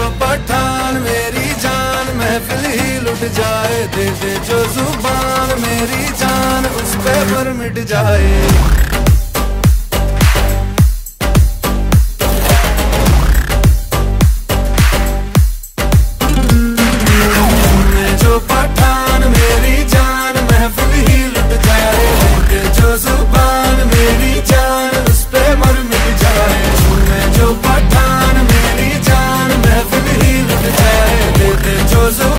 पठान मेरी जान, महफिल ही लुट जाए, दे दे जो जुबान मेरी जान उस पे पर मिट जाए।